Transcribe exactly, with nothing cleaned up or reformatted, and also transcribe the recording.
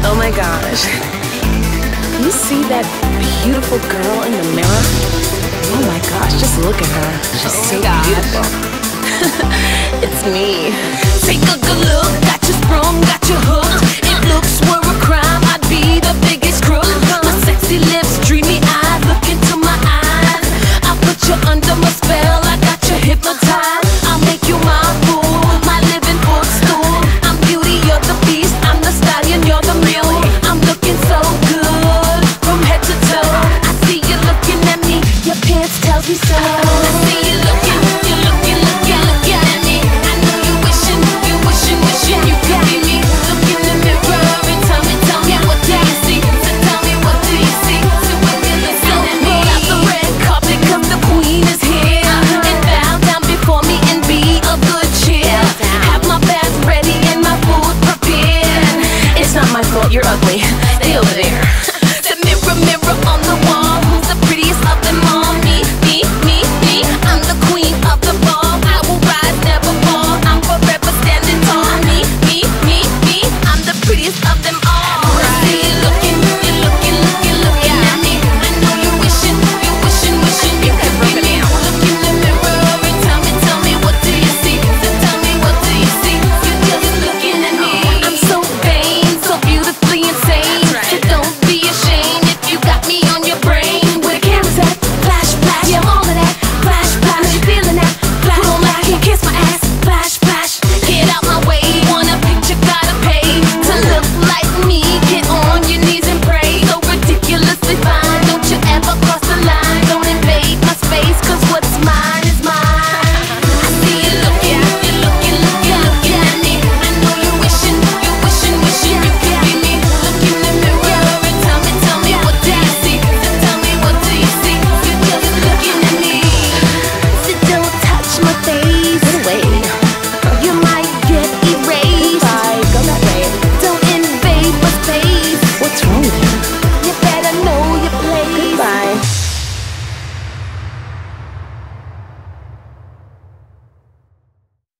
Oh my gosh. You see that beautiful girl in the mirror? Oh my gosh, just look at her. She's Oh so my gosh. beautiful. It's me. Take a good look.